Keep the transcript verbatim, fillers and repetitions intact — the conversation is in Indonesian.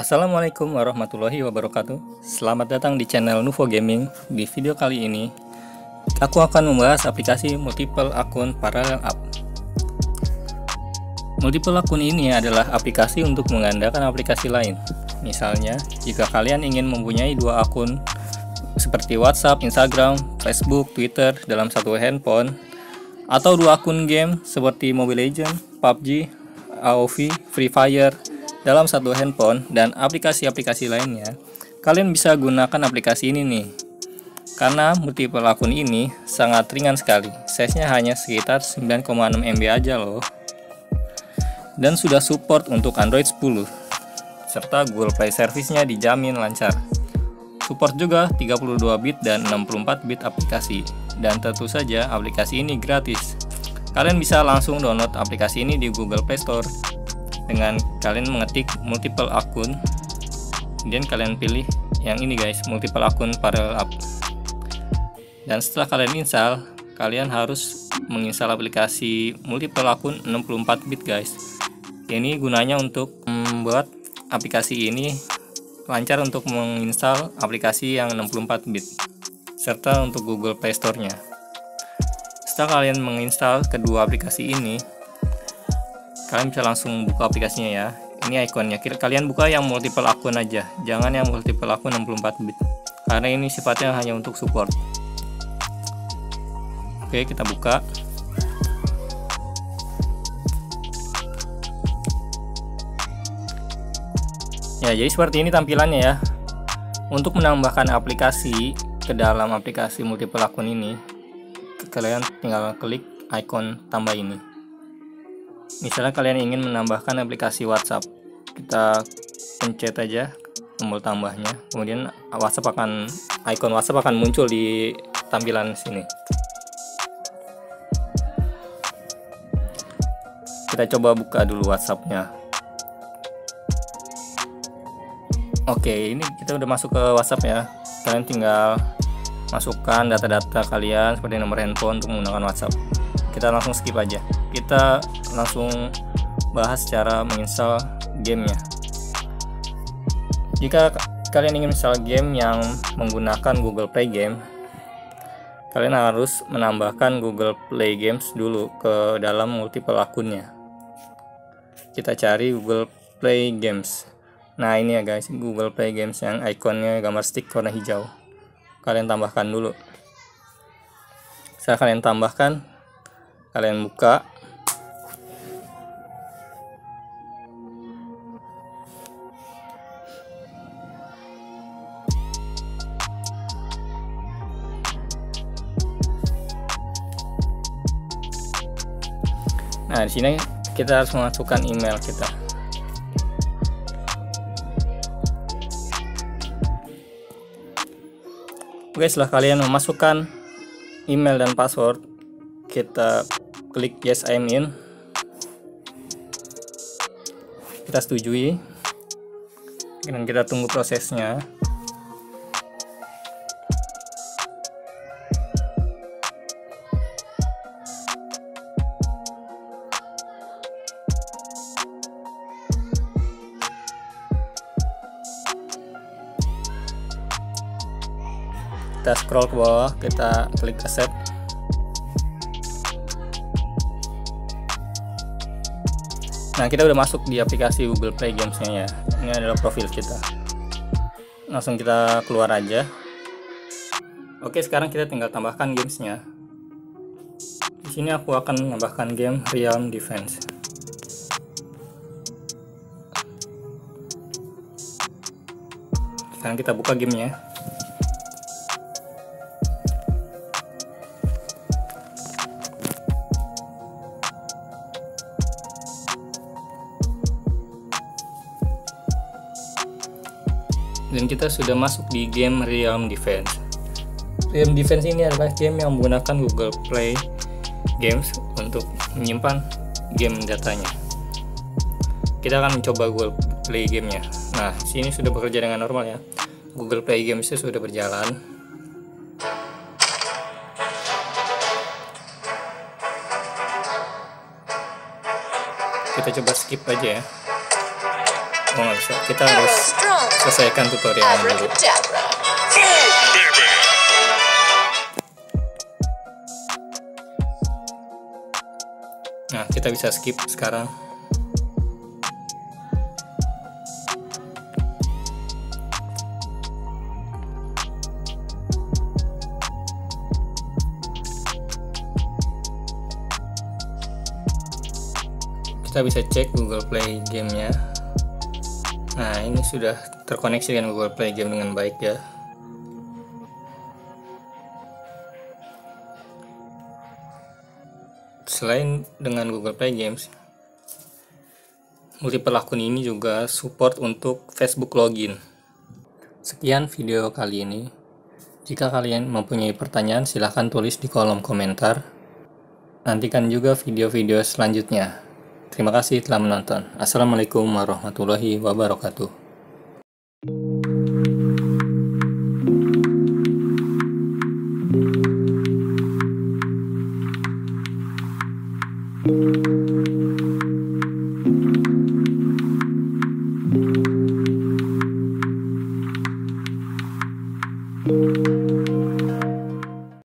Assalamualaikum warahmatullahi wabarakatuh. Selamat datang di channel Nuvo Gaming. Di video kali ini aku akan membahas aplikasi multiple akun parallel app. Multiple akun ini adalah aplikasi untuk menggandakan aplikasi lain. Misalnya, jika kalian ingin mempunyai dua akun seperti WhatsApp, Instagram, Facebook, Twitter dalam satu handphone, atau dua akun game seperti Mobile Legends, P U B G, A O V, Free Fire dalam satu handphone, dan aplikasi-aplikasi lainnya, kalian bisa gunakan aplikasi ini nih. Karena multiple akun ini sangat ringan sekali, size-nya hanya sekitar sembilan koma enam M B aja loh. Dan sudah support untuk Android sepuluh, serta Google Play Service-nya dijamin lancar. Support juga tiga puluh dua bit dan enam puluh empat bit aplikasi, dan tentu saja aplikasi ini gratis. Kalian bisa langsung download aplikasi ini di Google Play Store dengan kalian mengetik multiple akun, kemudian kalian pilih yang ini guys, multiple akun parallel app. Dan setelah kalian install, kalian harus menginstal aplikasi multiple akun enam puluh empat bit guys. Ini gunanya untuk membuat aplikasi ini lancar untuk menginstal aplikasi yang enam puluh empat bit, serta untuk Google Play Store-nya. Setelah kalian menginstal kedua aplikasi ini, kalian bisa langsung buka aplikasinya ya. Ini ikonnya, kalian buka yang multiple akun aja, jangan yang multiple akun enam puluh empat bit, karena ini sifatnya hanya untuk support. Oke, kita buka. Ya, jadi seperti ini tampilannya ya. Untuk menambahkan aplikasi ke dalam aplikasi multiple akun ini, kalian tinggal klik ikon tambah ini. Misalnya kalian ingin menambahkan aplikasi WhatsApp, kita pencet aja tombol tambahnya, kemudian WhatsApp akan ikon WhatsApp akan muncul di tampilan sini. Kita coba buka dulu WhatsApp-nya. Oke, ini kita udah masuk ke WhatsApp ya. Kalian tinggal masukkan data-data kalian seperti nomor handphone untuk menggunakan WhatsApp. Kita langsung skip aja. Kita langsung bahas cara menginstal gamenya. Jika kalian ingin install game yang menggunakan Google Play Game, kalian harus menambahkan Google Play Games dulu ke dalam multiple akunnya. Kita cari Google Play Games. Nah ini ya guys, Google Play Games yang ikonnya gambar stick warna hijau. Kalian tambahkan dulu. Setelah kalian tambahkan, kalian buka. Nah, di sini kita harus memasukkan email kita. Oke, setelah kalian memasukkan email dan password, kita klik yes I'm in. Kita setujui. Dan kita tunggu prosesnya. Kita scroll ke bawah, kita klik accept. Nah, kita udah masuk di aplikasi Google Play Games-nya ya. Ini adalah profil kita. Langsung kita keluar aja. Oke, sekarang kita tinggal tambahkan gamesnya. Di sini aku akan menambahkan game Realm Defense. Sekarang kita buka gamenya. Dan kita sudah masuk di game Realm Defense. Realm Defense ini adalah game yang menggunakan Google Play Games untuk menyimpan game datanya. Kita akan mencoba Google Play Game-nya. Nah, sini sudah bekerja dengan normal ya. Google Play Games sudah berjalan. Kita coba skip aja ya. Oh nggak bisa, kita harus selesaikan tutorialnya dulu. Nah, kita bisa skip sekarang. Kita bisa cek Google Play gamenya. Nah, ini sudah terkoneksi dengan Google Play Game dengan baik ya. Selain dengan Google Play Games, multiple akun ini juga support untuk Facebook login. Sekian video kali ini. Jika kalian mempunyai pertanyaan, silahkan tulis di kolom komentar. Nantikan juga video-video selanjutnya. Terima kasih telah menonton. Assalamualaikum warahmatullahi wabarakatuh.